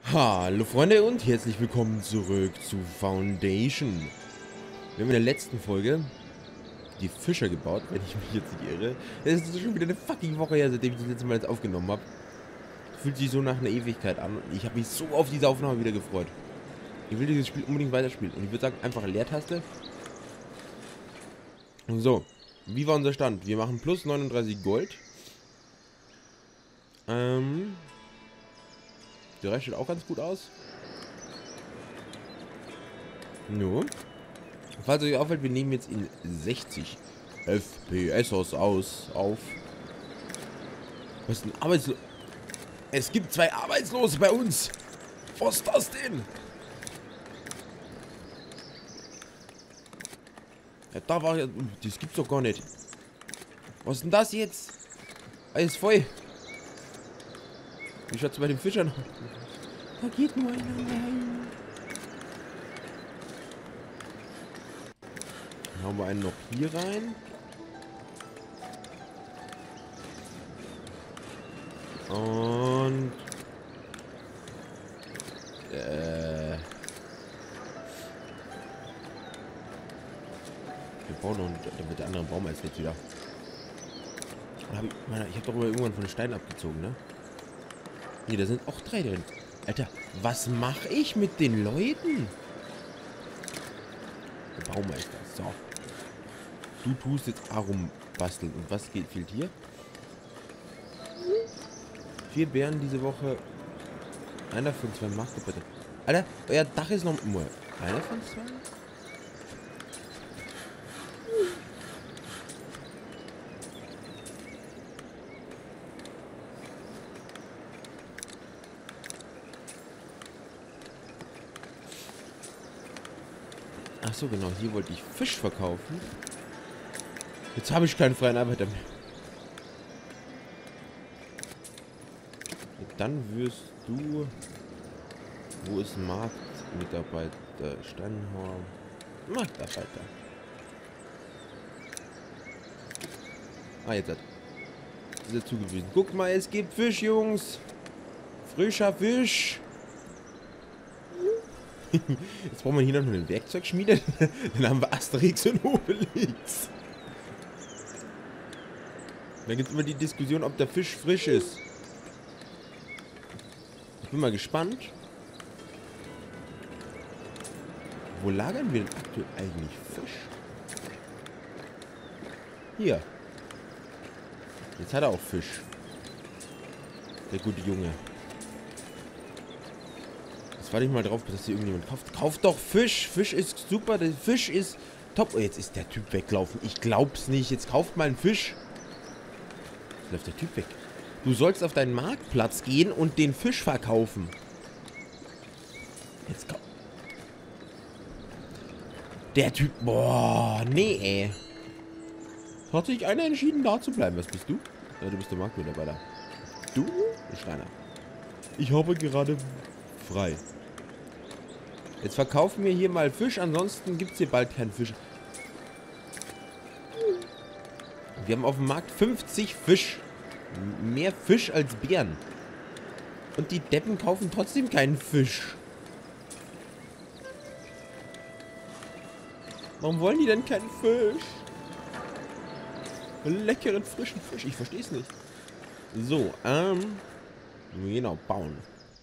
Hallo Freunde und herzlich willkommen zurück zu Foundation. Wir haben in der letzten Folge die Fischer gebaut, wenn ich mich jetzt nicht irre. Es ist schon wieder eine fucking Woche her, seitdem ich das letzte Mal jetzt aufgenommen habe. Fühlt sich so nach einer Ewigkeit an und ich habe mich so auf diese Aufnahme wieder gefreut. Ich will dieses Spiel unbedingt weiterspielen und ich würde sagen, einfach Leertaste. So, wie war unser Stand? Wir machen plus 39 Gold. Der Rest sieht auch ganz gut aus. Nur, falls euch auffällt, wir nehmen jetzt in 60 FPS auf. Was ist denn Arbeitslos? Es gibt 2 Arbeitslose bei uns. Was ist das denn? Ja, da war ja. Das gibt's doch gar nicht. Was ist denn das jetzt? Alles voll. Wie schaut's bei den Fischern aus? Da geht nur einer rein. Dann hauen wir einen noch hier rein. Und wir bauen noch, damit der andere Baum als jetzt wieder. Ich hab doch mal irgendwann von den Steinen abgezogen, ne? Hier, da sind auch 3 drin. Alter, was mache ich mit den Leuten? Der Baumeister, so. Du tust jetzt Arum basteln. Und was fehlt hier? 4 Bären diese Woche. Einer von 2 macht bitte. Alter, euer Dach ist noch nur. Einer von 2? Ach so, genau. Hier wollte ich Fisch verkaufen. Jetzt habe ich keinen freien Arbeiter mehr. Dann wirst du... Wo ist Marktmitarbeiter? Steinhauer. Marktarbeiter. Ah, jetzt hat... Ist er zugewiesen. Guck mal, es gibt Fisch, Jungs. Frischer Fisch. Jetzt brauchen wir hier noch eine Werkzeugschmiede. Dann haben wir Asterix und Obelix. Dann gibt es immer die Diskussion, ob der Fisch frisch ist. Ich bin mal gespannt. Wo lagern wir denn aktuell eigentlich Fisch? Hier. Jetzt hat er auch Fisch. Der gute Junge. Jetzt warte ich mal drauf, dass hier irgendjemand kauft. Kauft doch Fisch. Fisch ist super. Der Fisch ist top. Oh, jetzt ist der Typ weggelaufen. Ich glaub's nicht. Jetzt kauft mal einen Fisch. Jetzt läuft der Typ weg. Du sollst auf deinen Marktplatz gehen und den Fisch verkaufen. Jetzt komm. Der Typ. Boah, nee, ey. Hat sich einer entschieden, da zu bleiben. Was bist du? Ja, du bist der Marktmitarbeiter. Du? Schreiner. Ich habe gerade frei. Jetzt verkaufen wir hier mal Fisch, ansonsten gibt es hier bald keinen Fisch. Wir haben auf dem Markt 50 Fisch. Mehr Fisch als Bären. Und die Deppen kaufen trotzdem keinen Fisch. Warum wollen die denn keinen Fisch? Einen leckeren, frischen Fisch. Ich verstehe es nicht. So, genau, bauen.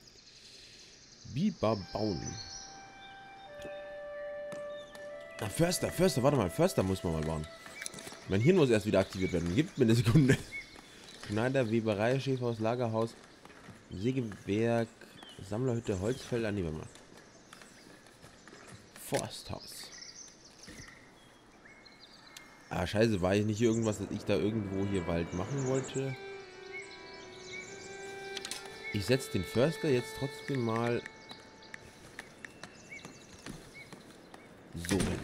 Biber bauen. Ah, Förster, warte mal. Förster muss man mal bauen. Mein Hirn muss erst wieder aktiviert werden. Gibt mir eine Sekunde. Schneider, Weberei, Schäferhaus, Lagerhaus, Sägewerk, Sammlerhütte, Holzfelder, nehmen wir mal. Forsthaus. Ah, scheiße, war ich nicht irgendwas, dass ich da irgendwo hier Wald machen wollte? Ich setze den Förster jetzt trotzdem mal so hin.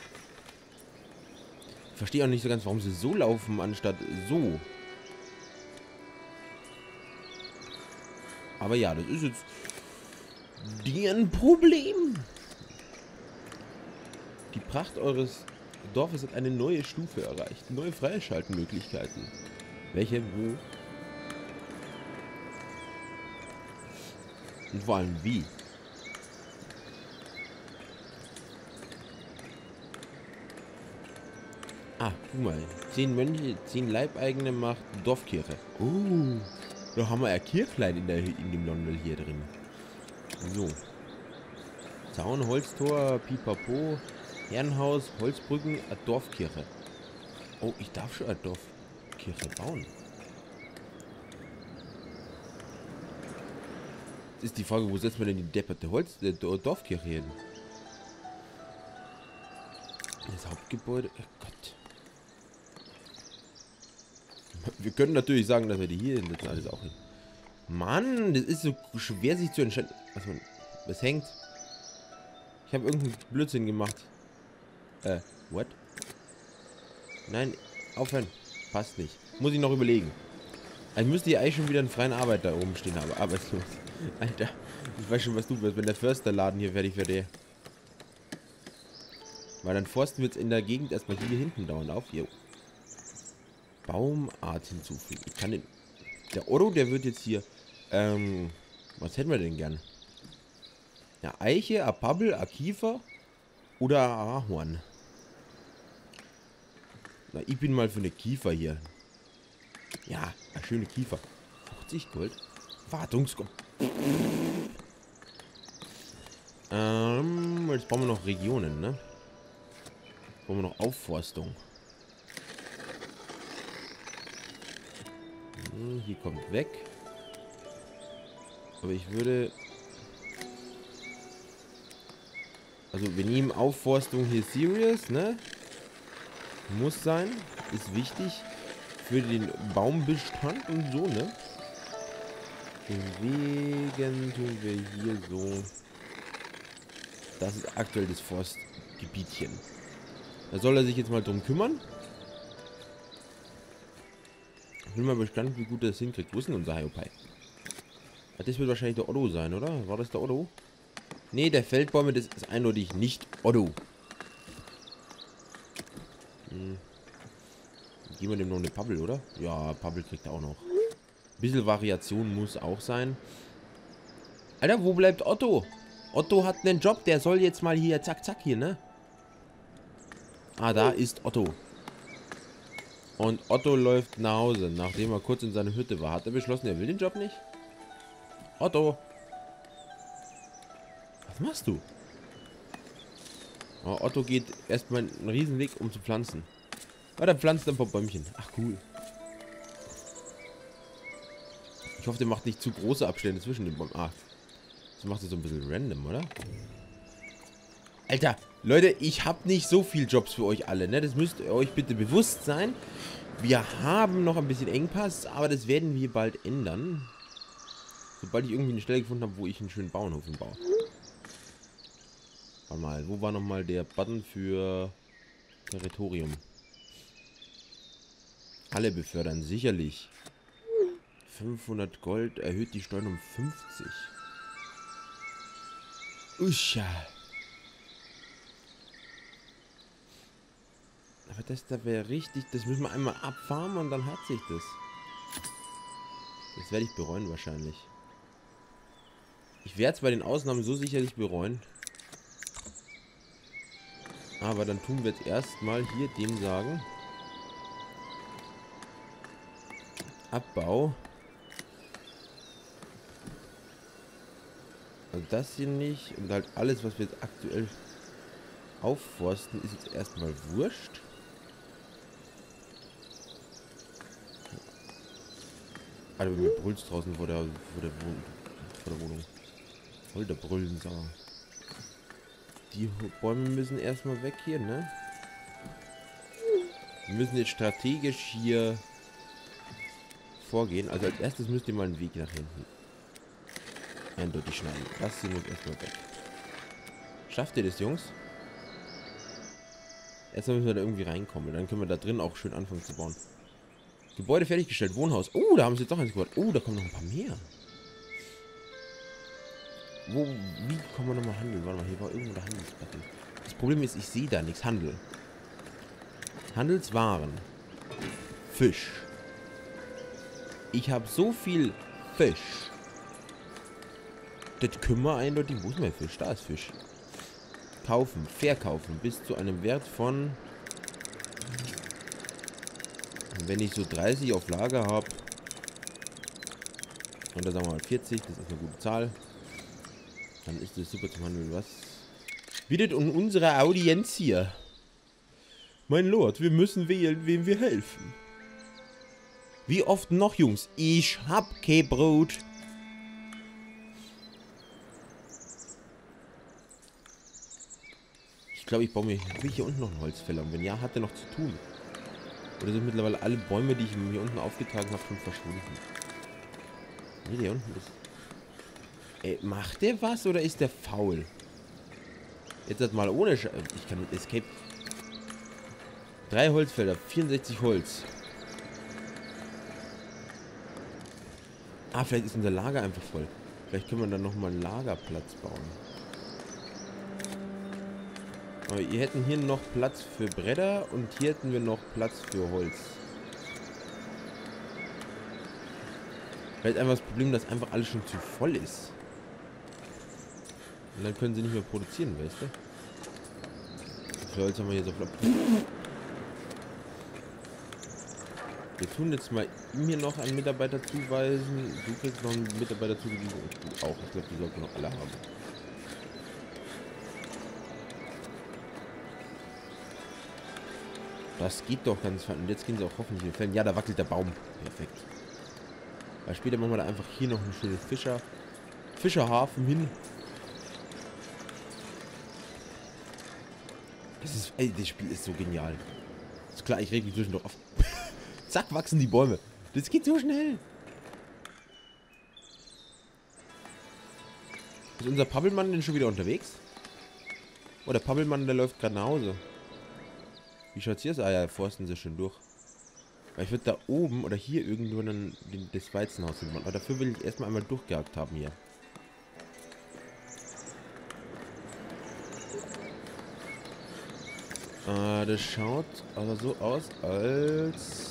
Ich verstehe auch nicht so ganz, warum sie so laufen, anstatt so. Aber ja, das ist jetzt deren Problem. Die Pracht eures Dorfes hat eine neue Stufe erreicht. Neue Freischaltenmöglichkeiten. Welche? Wo? Und vor allem wie. Ah, guck mal. 10 Mönche, 10 Leibeigene macht Dorfkirche. Da haben wir ja Kirchlein in dem London hier drin. So. Zaun, Holztor, Pipapo, Herrenhaus, Holzbrücken, eine Dorfkirche. Oh, ich darf schon eine Dorfkirche bauen. Jetzt ist die Frage, wo setzt man denn die depperte Dorfkirche hin? Das Hauptgebäude. Oh Gott. Wir können natürlich sagen, dass wir die hier hinsetzen, alles auch hin. Mann, das ist so schwer sich zu entscheiden. Was hängt? Ich habe irgendeinen Blödsinn gemacht. What? Nein, aufhören. Passt nicht. Muss ich noch überlegen. Ich müsste hier eigentlich schon wieder einen freien Arbeiter oben stehen haben. Arbeitslos. Alter, ich weiß schon, was du wirst, wenn der Försterladen hier fertig wird. Weil dann forsten wir jetzt in der Gegend erstmal hier hinten dauernd auf. Jo. Baumart hinzufügen. Ich kann den... Der Otto, der wird jetzt hier... was hätten wir denn gern? Ja, Eiche, a Pappel, a Kiefer oder a Ahorn. Na, ich bin mal für eine Kiefer hier. Ja, eine schöne Kiefer. 50 Gold. Wartungsgold. Jetzt brauchen wir noch Regionen, ne? Brauchen wir noch Aufforstung. Hier kommt weg. Aber ich würde... Also wir nehmen Aufforstung hier serious, ne? Muss sein. Ist wichtig. Für den Baumbestand und so, ne? Deswegen tun wir hier so... Das ist aktuell das Forstgebietchen. Da soll er sich jetzt mal drum kümmern. Ich bin mal gespannt, wie gut er das hinkriegt. Wo ist denn unser Hiopai? Das wird wahrscheinlich der Otto sein, oder? War das der Otto? Ne, der Feldbäume, das ist eindeutig nicht Otto. Geben wir dem noch eine Pappel, oder? Ja, Pappel kriegt er auch noch. Ein bisschen Variation muss auch sein. Alter, wo bleibt Otto? Otto hat einen Job, der soll jetzt mal hier, zack, zack, hier, ne? Ah, da ist Otto. Und Otto läuft nach Hause, nachdem er kurz in seiner Hütte war. Hat er beschlossen, er will den Job nicht? Otto! Was machst du? Oh, Otto geht erstmal einen Riesenweg, um zu pflanzen. Oh, der pflanzt ein paar Bäumchen. Ach, cool. Ich hoffe, der macht nicht zu große Abstände zwischen den Bäumen. Ah, das macht es so ein bisschen random, oder? Alter, Leute, ich habe nicht so viel Jobs für euch alle, ne? Das müsst ihr euch bitte bewusst sein. Wir haben noch ein bisschen Engpass, aber das werden wir bald ändern. Sobald ich irgendwie eine Stelle gefunden habe, wo ich einen schönen Bauernhof baue. Warte mal, wo war nochmal der Button für Territorium? Alle befördern, sicherlich. 500 Gold erhöht die Steuern um 50. Uscha. Aber das da wäre richtig, das müssen wir einmal abfarmen und dann hat sich das. Das werde ich bereuen wahrscheinlich. Ich werde es bei den Ausnahmen so sicherlich bereuen. Aber dann tun wir jetzt erstmal hier dem sagen. Abbau. Also das hier nicht. Und halt alles, was wir jetzt aktuell aufforsten, ist jetzt erstmal wurscht. Alter, mir brüllt's draußen vor der Wohnung. Voll der Brüllen, sag mal. Die Bäume müssen erstmal weg hier, ne? Wir müssen jetzt strategisch hier vorgehen. Also als erstes müsst ihr mal einen Weg nach hinten eindeutig schneiden. Das hier muss erstmal weg. Schafft ihr das, Jungs? Erstmal müssen wir da irgendwie reinkommen. Dann können wir da drin auch schön anfangen zu bauen. Gebäude fertiggestellt. Wohnhaus. Oh, da haben sie jetzt doch eins gebaut. Oh, da kommen noch ein paar mehr. Wie kann man nochmal handeln? Warte mal, hier war irgendwo der Handelsbutton. Das Problem ist, ich sehe da nichts. Handel. Handelswaren. Fisch. Ich habe so viel Fisch. Das können wir eindeutig. Wo ist mein Fisch? Da ist Fisch. Kaufen, verkaufen. Bis zu einem Wert von... Wenn ich so 30 auf Lager habe. Und dann sagen wir mal 40. Das ist eine gute Zahl. Dann ist das super zum Handeln. Was bietet unsere Audienz hier? Mein Lord, wir müssen wählen, wem wir helfen. Wie oft noch, Jungs? Ich hab kein Brot. Ich glaube, ich baue mir hier unten noch einen Holzfäller. Und wenn ja, hat er noch zu tun. Oder sind mittlerweile alle Bäume, die ich hier unten aufgetragen habe, schon verschwunden? Nee, der unten ist... Ey, macht der was oder ist der faul? Jetzt hat mal ohne ich kann mit Escape... 3 Holzfelder, 64 Holz. Ah, vielleicht ist unser Lager einfach voll. Vielleicht können wir dann nochmal einen Lagerplatz bauen. Aber wir hätten hier noch Platz für Bretter und hier hätten wir noch Platz für Holz. Vielleicht einfach das Problem, dass einfach alles schon zu voll ist. Und dann können sie nicht mehr produzieren, weißt du? Wie viel Holz haben wir hier so flott? Wir tun jetzt mal ihm hier noch einen Mitarbeiter zuweisen. Du kriegst noch einen Mitarbeiter zugewiesen und du auch. Ich glaube, die sollten wir noch alle haben. Das geht doch ganz fein. Und jetzt gehen sie auch hoffentlich in den Fällen. Ja, da wackelt der Baum. Perfekt. Weil später machen wir da einfach hier noch einen schönen Fischerhafen hin. Das ist, ey, das Spiel ist so genial. Ist klar, ich reg mich zwischendurch auf. Zack, wachsen die Bäume. Das geht so schnell. Ist unser Pappelmann denn schon wieder unterwegs? Oh, der Pappelmann, der läuft gerade nach Hause. Wie schaut's hier aus? Ah ja, forsten sie schon durch. Weil ich würde da oben oder hier irgendwo dann das Weizenhaus hinmachen. Aber dafür will ich erstmal einmal durchgejagt haben hier. Das schaut aber so aus, als...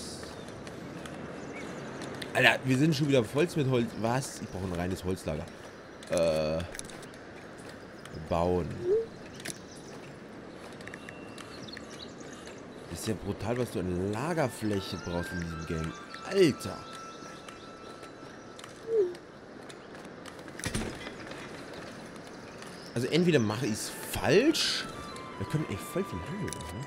Alter, wir sind schon wieder voll mit Holz. Was? Ich brauche ein reines Holzlager. Bauen. Das ist ja brutal, was du an Lagerfläche brauchst in diesem Game. Alter. Also entweder mache ich es falsch. Wir können echt voll viel handeln, ne?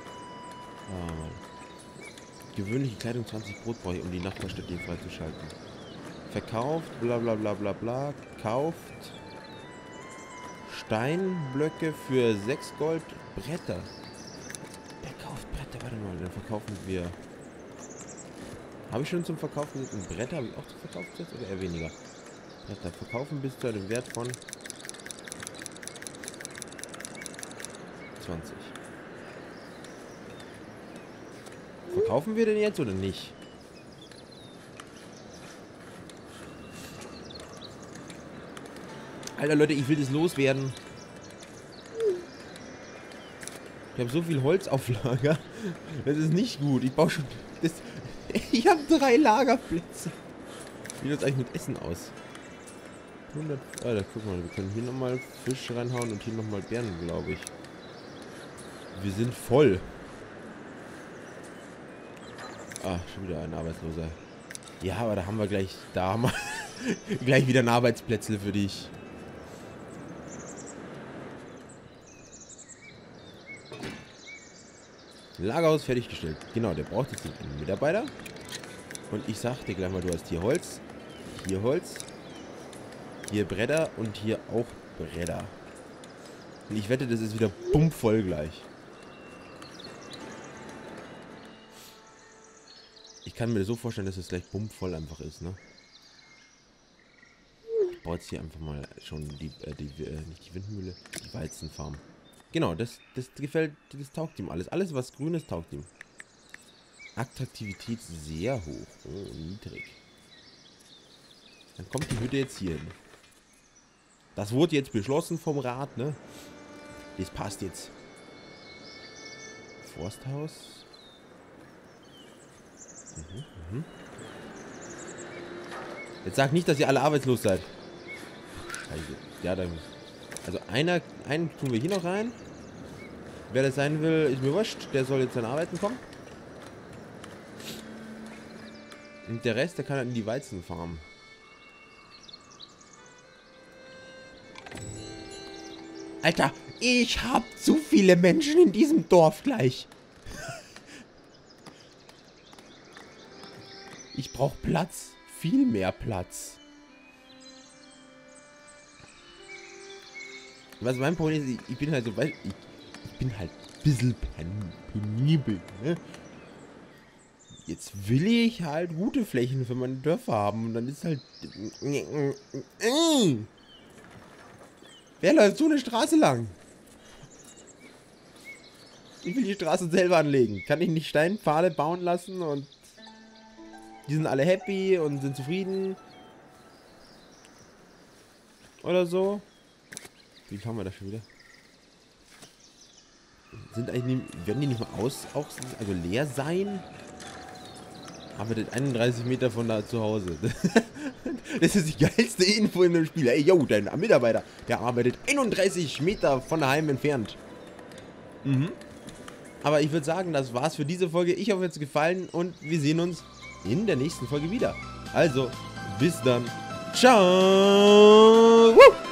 Gewöhnliche Kleidung, 20 Brot brauche ich, um die Nachbarstädte freizuschalten. Verkauft, bla bla bla bla bla. Kauft Steinblöcke für 6 Gold. Bretter. Wer kauft Bretter? Warte mal, dann verkaufen wir. Habe ich schon zum Verkauf gesetzt? Und Bretter habe ich auch zum Verkauf gesetzt oder eher weniger? Bretter verkaufen bis zu einem Wert von 20. Verkaufen wir denn jetzt oder nicht? Alter Leute, ich will das loswerden. Ich habe so viel Holz auf Lager. Das ist nicht gut. Ich baue schon... ich habe 3 Lagerplätze. Wie sieht das eigentlich mit Essen aus? 100... Alter, guck mal. Wir können hier nochmal Fisch reinhauen und hier nochmal Beeren, glaube ich. Wir sind voll. Ah, schon wieder ein Arbeitsloser. Ja, aber da haben wir gleich... Da haben wir gleich wieder ein Arbeitsplätzle für dich. Lagerhaus fertiggestellt. Genau, der braucht jetzt einen Mitarbeiter. Und ich sag dir gleich mal, du hast hier Holz, hier Bretter und hier auch Bretter. Und ich wette, das ist wieder bummvoll gleich. Ich kann mir so vorstellen, dass es gleich bummvoll einfach ist, ne? Ich baue jetzt hier einfach mal schon nicht die Windmühle, die Weizenfarm. Genau, das gefällt, das taugt ihm alles. Alles, was grün ist, taugt ihm. Attraktivität sehr hoch. Oh, niedrig. Dann kommt die Hütte jetzt hier hin. Das wurde jetzt beschlossen vom Rat, ne? Das passt jetzt. Forsthaus. Jetzt sag nicht, dass ihr alle arbeitslos seid. Scheiße. Ja, dann... Also einen tun wir hier noch rein. Wer das sein will, ist mir wurscht. Der soll jetzt an Arbeiten kommen. Und der Rest, der kann halt in die Weizenfarm. Alter, ich hab zu viele Menschen in diesem Dorf gleich. Ich brauche Platz. Viel mehr Platz. Was mein Problem ist, ich bin halt so, ich bin halt ein bisschen penibel, ne? Jetzt will ich halt gute Flächen für meine Dörfer haben und dann ist halt... Wer läuft so eine Straße lang? Ich will die Straße selber anlegen. Kann ich nicht Steinpfade bauen lassen und... Die sind alle happy und sind zufrieden. Oder so. Wie kann man das schon wieder? Sind eigentlich, werden die nicht mal also leer sein? Arbeitet 31 Meter von da zu Hause. Das ist die geilste Info in dem Spiel. Ey, yo, dein Mitarbeiter, der arbeitet 31 Meter von daheim entfernt. Mhm. Aber ich würde sagen, das war's für diese Folge. Ich hoffe, es hat gefallen und wir sehen uns in der nächsten Folge wieder. Also, bis dann. Ciao. Woo!